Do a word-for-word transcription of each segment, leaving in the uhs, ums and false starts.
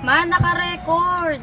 Man, naka-record!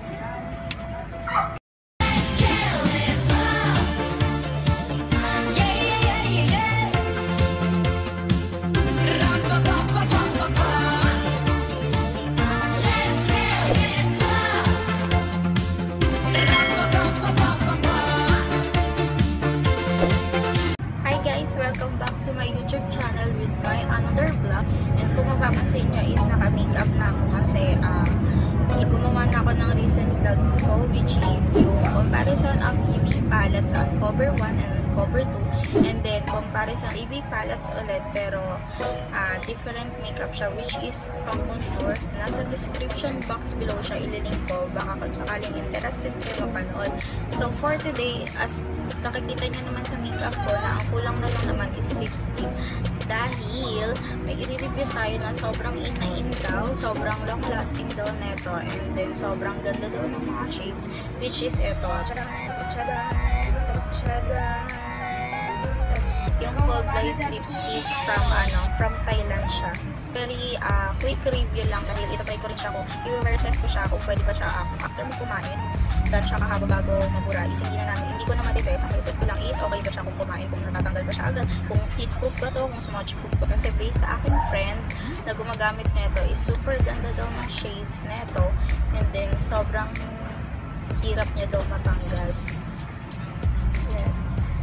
Welcome back to my YouTube channel with my another vlog. And kung mapapansin nyo is naka-makeup na ako kasi uh, gumawa na ako ng recent vlogs ko, which is yung comparison of E B palettes on cover one and cover two, and then comparison E B palettes ulit pero uh, different makeup siya, which is pang contour. Nasa description box below siya ililink ko, baka kung sakaling interested kayo mapanood. So for today, as nakikita nyo naman sa makeup ko na ang kulang na lang naman is lipstick, dahil may i-review tayo na sobrang in na in daw, sobrang long lasting daw neto, and then sobrang ganda daw ng mga shades, which is eto, chadan, chadan, chadan, yung Cold Light lipstick from ano, from Thailand siya. Very uh, quick review lang dahil itatry ko rin siya kung i-wear test ko siya kung pwede ba siya um, after mo kumain dahil siya kahaba bago mabura. Isang na namin, hindi ko naman i-test. Ang i-test ko lang is okay ba siya kung kumain, kung natatanggal ba siya agad, kung kiss proof ba to, kung smudge proof ba. Kasi based sa aking friend na gumagamit neto is super ganda daw ng shades neto, and then sobrang hirap niya daw matanggal. Yeah.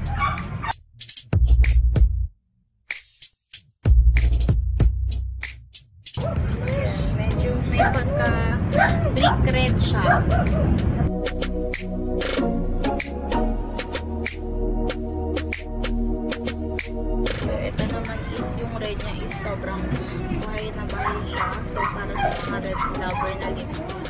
Medyo may pagka brick red siya. So ito naman is yung red niya is sobrang buhay na buhay siya. So para sa mga red lover na lipstick.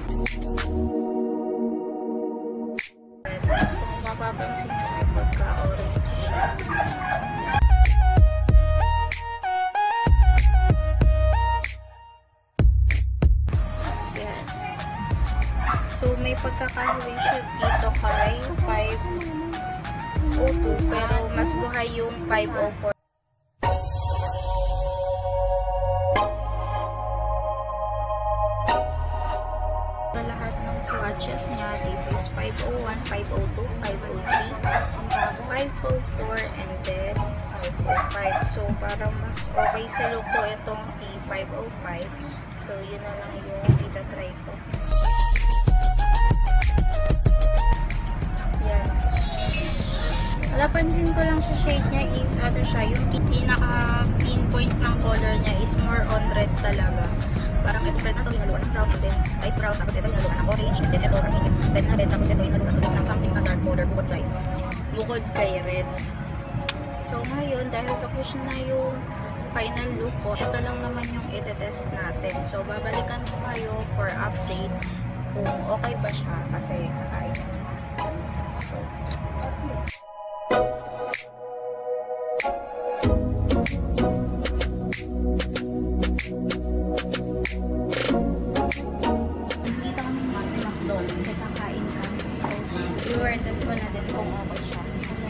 Kung mapapansin nyo may pagka orange siya. So, may pagkakahiwi siya dito kay five oh two, pero mas buhay yung five oh four. So, lahat ng swatches niya, this is five oh one, five oh two, five oh three, five oh four, and then five oh five. So, para mas okay sa look ko itong si five oh five. So, yun na lang yung itatry ko. Napansin ko lang sa shade niya is ano siya, yung pinaka-pinpoint ng color niya is more on red talaga. Parang ito red na ito, hinaluan ng brown, and then light brown, tapos ito hinaluan ng orange, and then ito kasi yung red na red, tapos ito hinaluan ng something na dark color, bukod kay, bukod kay red. So ngayon, dahil tapos na yung final look ko, ito lang naman yung itetest natin. So babalikan ko kayo for update kung okay ba siya kasi kakain. So, i-test ko natin kung okay siya.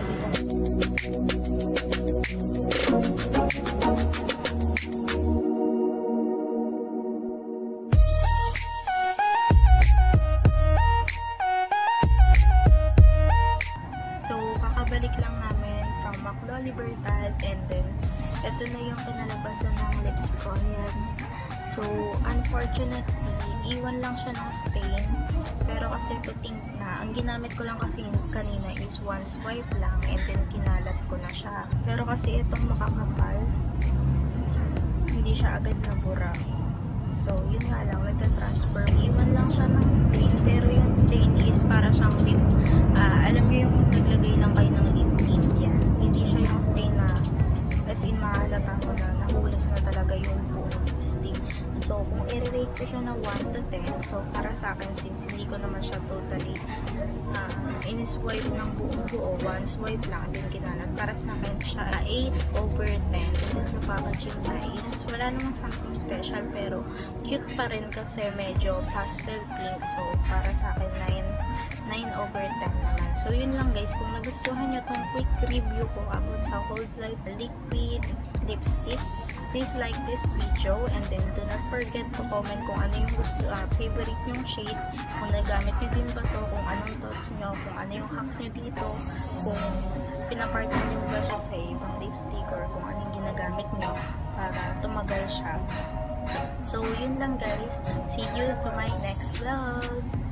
So, kakabalik lang namin from Macdo Libertad, and then ito na yung kinalabasan ng lips ko. Ayan. So, unfortunately, iwan lang siya ng stain. Pero kasi to think na, ang ginamit ko lang kasi kanina is one swipe lang, and then kinalat ko na siya. Pero kasi itong makakapal, hindi siya agad nabura. So, yun nga lang, nagka-transfer. Iwan lang siya ng stain, pero yung stain is para siyang lip. Uh, alam niyo yung naglagay lang kayo ng lip tint yan. Hindi siya yung stain na, as in, mahalata ko na, nahulas na talaga yung buong lipstick. So, kung i-rate ko siya na one to ten, so para sa akin, since hindi ko naman siya totally uh, in-swipe ng buong buo, one swipe lang, din kinalat. Para sa akin siya eight over ten. And then, yung packaging na is, wala namang something special, pero cute pa rin kasi medyo pastel pink. So, para sa akin, nine over ten naman. So, yun lang guys. Kung nagustuhan nyo tong quick review ko about sa Cold Light Liquid Lipstick, please like this video and then do not forget to comment kung ano yung gusto, uh, favorite nyong shade, kung nagamit nyo din ba to, kung anong thoughts nyo, kung ano yung hacks nyo dito, kung pinapartner nyo ba siya sa ibang lipstick or kung anong ginagamit nyo para tumagal siya. So, yun lang guys. See you to my next vlog.